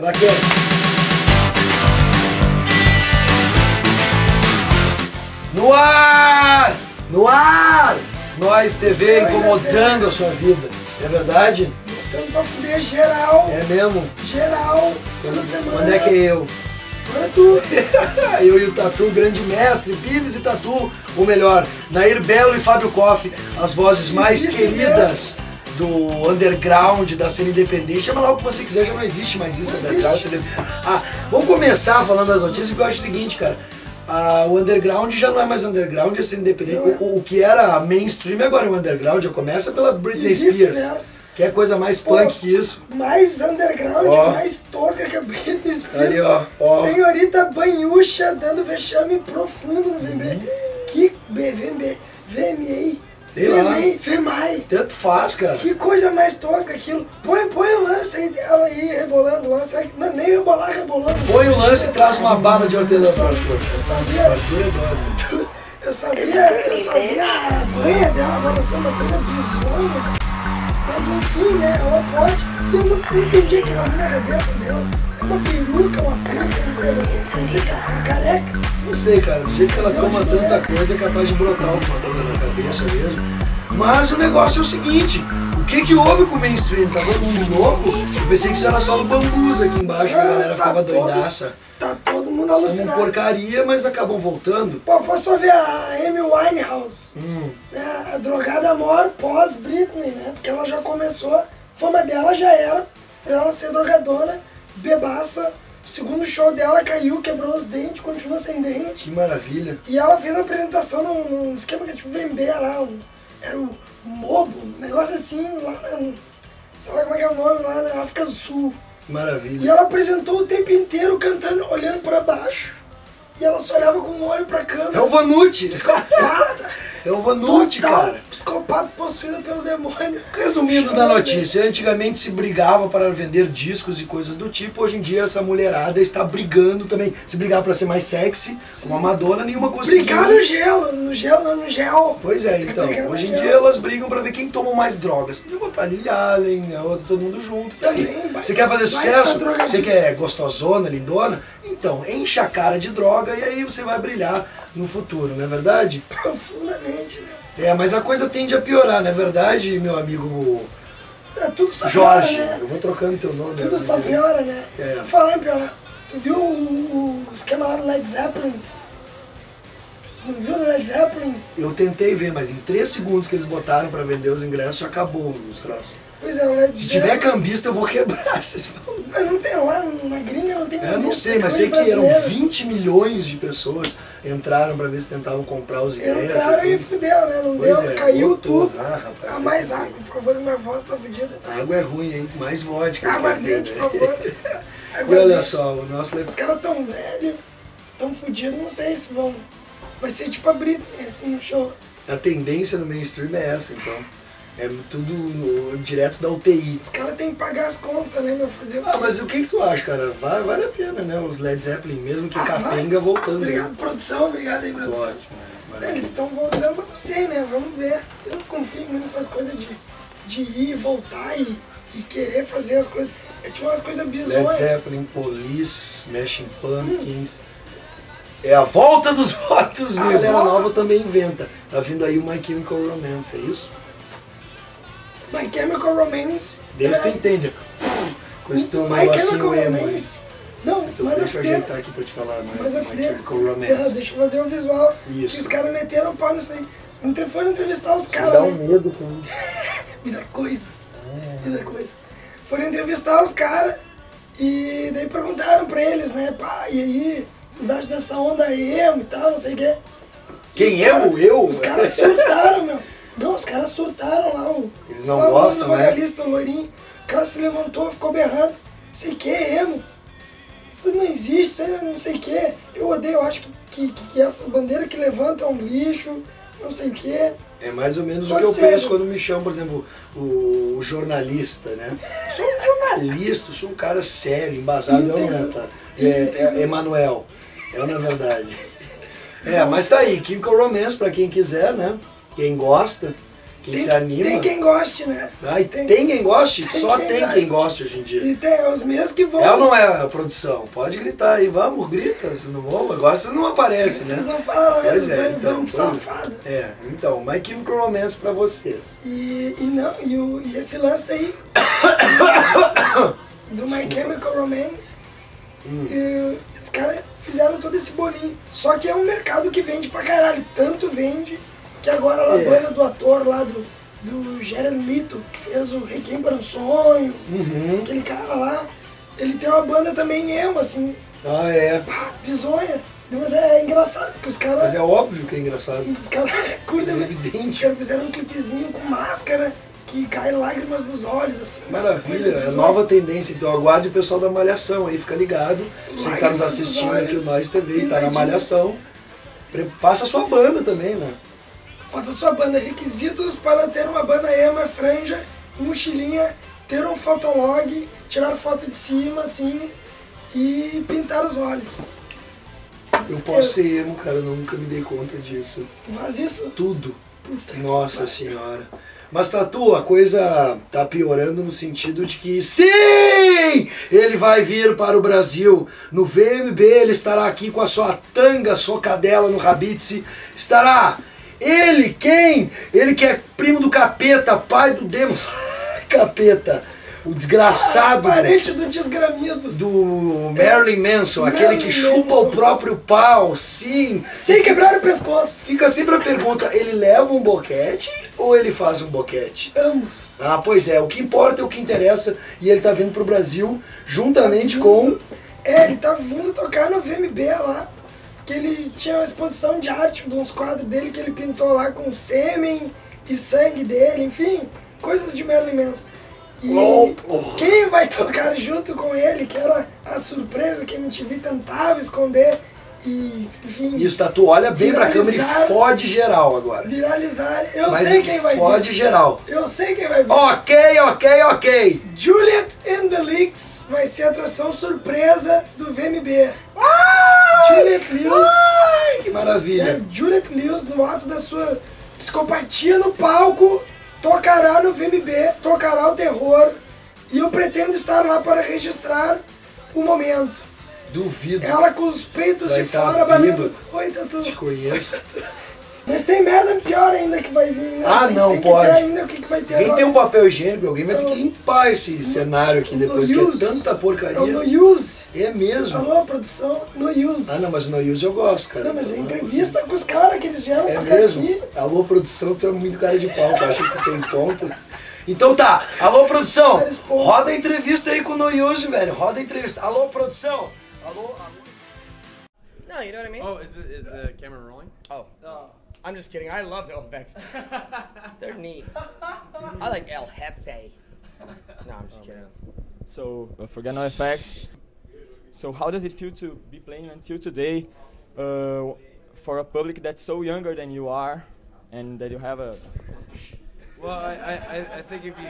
Claquete. No ar! No ar! Nós TV incomodando a sua vida. É verdade? Botando pra fuder geral. É mesmo? Geral. Toda semana. Onde é que é eu? Agora é tu. Eu e o Tatu, grande mestre, Bives e Tatu, ou melhor, Nair Belo e Fábio Koff, as vozes mais queridas do underground, da cena independente. Chama lá o que você quiser, já não existe mais isso. Underground. Vamos começar falando das notícias, que eu acho o seguinte, cara. O underground já não é mais underground, é cena independente. O que era mainstream agora é o underground, já começa pela Britney Spears. Que é coisa mais punk que isso. Mais underground, mais tosca que a Britney Spears. Ali, ó. Senhorita banhucha dando vexame profundo no VMB. Que VMA. Sei lá. VMAI. Tanto faz, cara. Que coisa mais tosca aquilo. Põe o lance aí dela aí, rebolando lá. Não, nem rebolar, rebolando. Põe o lance e traz uma bala de hortelã pro Arthur. Eu sabia. Arthur é dose. Eu só via a banha dela balançando, uma coisa bizonha. Mas enfim, né, ela pode. E eu não entendi aquilo ali na cabeça dela. É uma peruca, uma preta, não sei o que, ela tá careca. Não sei, cara, do jeito que ela toma tanta coisa é capaz de brotar alguma coisa na cabeça mesmo. Mas o negócio é o seguinte, o que houve com o mainstream? Tá todo mundo louco? Eu pensei que isso era só no Bambuza aqui embaixo, a galera ficava doidaça. Tá todo mundo alucinado. Como porcaria, mas acabam voltando. Pô, posso ver a Amy Winehouse, né? A drogada maior pós-Britney, né? Porque ela já começou, a fama dela já era pra ela ser drogadona, bebaça. O segundo show dela caiu, quebrou os dentes, continua sem dente. Que maravilha. E ela fez uma apresentação num esquema que é tipo VMB lá, era o Mobo, um negócio assim, lá na, sei lá como é que é o nome, lá na África do Sul. Maravilha. E ela apresentou o tempo inteiro cantando, olhando pra baixo. E ela só olhava com o olho pra câmera. É o Vanucci. Psicopata. É o Vanucci, cara. Psicopata possuído pelo demônio. Resumindo da notícia, antigamente se brigava para vender discos e coisas do tipo, hoje em dia essa mulherada está brigando também. Se brigava para ser mais sexy, como a Madonna, nenhuma conseguiu. Brigar no gel. Pois é, então, hoje em dia elas brigam para ver quem toma mais drogas. Podia botar Lily Allen, a outra, todo mundo junto, tá aí. Você quer fazer sucesso? Você quer gostosona, lindona? Então, enche a cara de droga e aí você vai brilhar no futuro, não é verdade? Profundamente, né? É, mas a coisa tende a piorar, não é verdade, meu amigo tudo só Jorge? piora, né? Eu vou trocando teu nome. Tudo só piora, né? É. Falar em piorar, tu viu o esquema lá do Led Zeppelin? Não viu no Led Zeppelin? Eu tentei ver, mas em 3 segundos que eles botaram pra vender os ingressos, acabou os troços. Pois é, o Led Zeppelin. Se tiver cambista, eu vou quebrar. Vocês falam. Mas não tem lá, na gringa não tem cambista. Eu não sei, mas sei que eram 20 milhões de pessoas entraram pra ver se tentavam comprar os ingressos. Entraram e fudeu, né? Não Pois deu, é, caiu botou. tudo. Rapaz, Mais água, por favor, minha voz tá fudida. A água é ruim, hein? Mais vodka. Aguardente, por favor. E olha só, o nosso... Os caras tão velhos, tão fudidos, não sei se vão... Vai ser tipo a Britney, assim, no show. A tendência no mainstream é essa, então. É tudo direto da UTI. Os caras têm que pagar as contas, né, meu? Fazer o quê? Mas o que tu acha, cara? Vale a pena, né? Os Led Zeppelin, mesmo que capenga voltando. Obrigado, produção. Obrigado aí, produção. Ótimo. Eles estão voltando, mas não sei, né? Vamos ver. Eu não confio muito nessas coisas de ir, voltar e querer fazer as coisas. É tipo umas coisas bizonhas. Led Zeppelin, Police, Smashing Pumpkins. É a volta dos votos, viu? A galera nova também inventa. Tá vindo aí o My Chemical Romance, é isso? My Chemical Romance. Desde que tu entende. Com esse teu My negocinho Chemical emo. Romance. Não, mas deixa eu ajeitar aqui pra te falar, mas My Chemical Romance. Deixa eu fazer o visual. Isso. Que os caras meteram o pau nisso aí. Foram entrevistar os caras, dá né? um medo com Vida coisas. Vida coisas. Foram entrevistar os caras e daí perguntaram pra eles, né? Pá, e aí, vocês acham dessa onda emo e tal, não sei o quê. Quem emo? Eu? Os caras surtaram, meu. Não, os caras surtaram lá. Eles não gostam, né? O vocalista, o loirinho. O cara se levantou, ficou berrando. Sei que, emo. Isso não existe, não sei o que. Eu odeio, eu acho que essa bandeira que levanta é um lixo, não sei o que. É mais ou menos o que eu penso quando me chamam, por exemplo, o jornalista, né? Sou um jornalista, sou um cara sério, embasado, é Emanuel. É na verdade. Mas tá aí, Chemical Romance pra quem quiser, né? Quem gosta. Quem se anima. Tem quem goste, né? Ai, tem quem goste? Só tem quem goste hoje em dia. E tem os mesmos que vão. É ou não é a produção? Pode gritar aí, vamos, grita. Vocês não vão? Agora vocês não aparecem, né? Vocês não falam, Pois né? então. Safado. Então, My Chemical Romance pra vocês. E esse lance daí do My Chemical Romance, e os caras fizeram todo esse bolinho. Só que é um mercado que vende pra caralho. Tanto vende que agora a banda do ator lá do Jared Leto, que fez o Requiem para um Sonho, aquele cara lá, ele tem uma banda também emo, assim. Ah, é. Bizonha. Mas é engraçado, porque os caras... Mas é óbvio que é engraçado. Os caras curtem. É evidente. Os caras fizeram um clipezinho com máscara, que cai lágrimas dos olhos, assim. Maravilha, é nova tendência. Então aguarde o pessoal da Malhação aí, fica ligado. Você que tá nos assistindo aqui, o Nós TV, tá na Malhação. Faça a sua banda também, né? Faça sua banda. Requisitos para ter uma banda emo é franja, mochilinha, ter um fotolog, tirar foto de cima, assim, e pintar os olhos. Eu posso ser emo, cara, eu nunca me dei conta disso. Tu faz isso? Tudo. Puta Nossa senhora. Mas, Tatu, a coisa tá piorando no sentido de que, sim, ele vai vir para o Brasil. No VMB ele estará aqui com a sua tanga, sua cadela no Rabitse. Estará ele, quem? Ele que é primo do Capeta, pai do Demos. Capeta. O desgraçado parente do desgramido. do Marilyn Manson, aquele que chupa o próprio pau, sim. Sem quebrar o pescoço. Fica sempre a pergunta, ele leva um boquete ou ele faz um boquete? Ambos. Ah, pois é, o que importa é o que interessa e ele tá vindo pro Brasil juntamente com... Ele tá vindo tocar no VMB lá, que ele tinha uma exposição de arte de uns quadros dele que ele pintou lá com sêmen e sangue dele, enfim, coisas de Marilyn Manson. E quem vai tocar junto com ele, que era a surpresa que a MTV tentava esconder, e enfim... Isso, Tatu, olha bem pra câmera e fode geral agora. Viralizar, sei quem vai vir. Fode geral. Eu sei quem vai vir. Ok. Juliet and the Leaks vai ser a atração surpresa do VMB. Juliet Lewis. Que maravilha. Sério, Juliet Lewis, no ato da sua psicopatia no palco, tocará no VMB, tocará o terror, e eu pretendo estar lá para registrar o momento. Duvido. Ela com os peitos vai de fora, batendo. Oi, Tatu. Te conheço. Mas tem merda pior ainda que vai vir, né? Não tem pode. Que ter ainda o que vai ter Alguém agora. tem um papel higiênico, alguém vai ter que limpar esse cenário aqui depois, que é tanta porcaria. É o No Use. É mesmo. Alô, produção, No Use. Não, mas No Use eu gosto, cara. Não, mas é entrevista com os caras que eles vieram tocar mesmo? aqui. Alô, produção, tu é muito cara de pau, tu acha que tu tem ponto? Então tá, alô, produção, roda a entrevista aí com o No Use, velho, roda a entrevista. Alô, produção, alô. No, you know what I mean? Oh, is the camera rolling? Oh. No. I'm just kidding. I love NoFX. They're neat. I like El Jefe. No, I'm just kidding. So, forget NoFX. So how does it feel to be playing until today for a public that's so younger than you are and that you have a... Well, I think if you...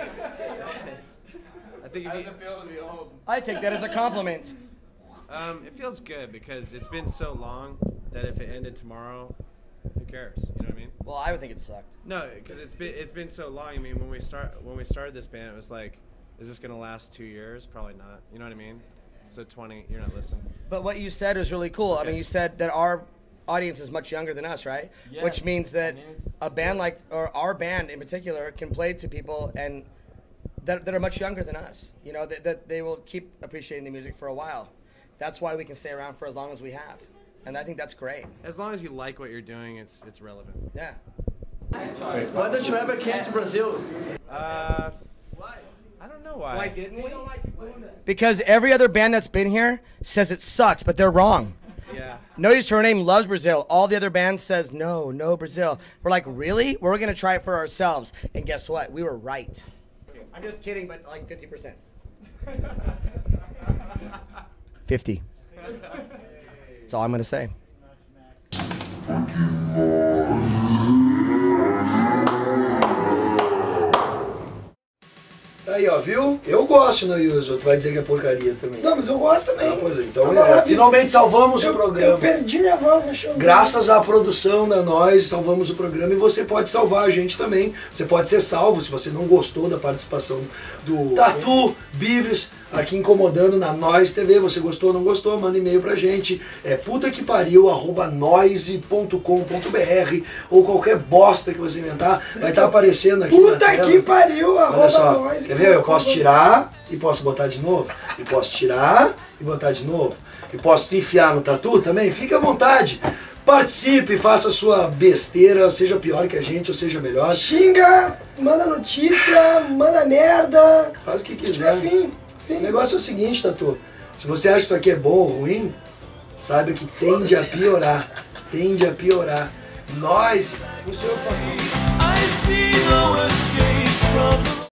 How does it feel to be old? I take that as a compliment. It feels good because it's been so long that if it ended tomorrow, who cares? You know what I mean? Well, I would think it sucked. No, because it's been so long. I mean, when we started this band, it was like, is this gonna last 2 years? Probably not. You know what I mean? So 20, you're not listening. But what you said was really cool. I mean, you said that our audience is much younger than us, right? Yes. Which means that a band like, or our band in particular, can play to people and that are much younger than us. You know, that they will keep appreciating the music for a while. That's why we can stay around for as long as we have. And I think that's great. As long as you like what you're doing, it's relevant. Yeah. Why don't you ever came to Brazil? Why? I don't know why. Why didn't we? Because every other band that's been here says it sucks, but they're wrong. Yeah. No Use for a Name loves Brazil. All the other bands says no Brazil. We're like, really? We're gonna try it for ourselves. And guess what? We were right. I'm just kidding, but like 50%. 50. That's all I'm gonna say. Tá Aí, ó, viu? Eu gosto no Usual, tu vai dizer que é porcaria também. Não, mas eu gosto também. Ah, pois é, então Estava lá, finalmente salvamos o eu programa. perdi minha voz no show. Graças à produção da Nós, salvamos o programa e você pode salvar a gente também. Você pode ser salvo se você não gostou da participação do Tatu Bives aqui incomodando na Nós TV. Você gostou ou não gostou? Manda e-mail pra gente. É putaquepariu@noise.com.br ou qualquer bosta que você inventar. Vai estar aparecendo aqui na Puta tela. que pariu, Olha só, @noise. quer ver? Eu posso tirar e posso botar de novo. E posso tirar e botar de novo. E posso te enfiar no tatu também? Fique à vontade. Participe, faça a sua besteira, seja pior que a gente ou seja melhor. Xinga, manda notícia, manda merda. Faz o que quiser. Enfim. O negócio é o seguinte, Tatu. Se você acha que isso aqui é bom ou ruim, saiba que tende a piorar. Tende a piorar. Nós, não sou eu que faço.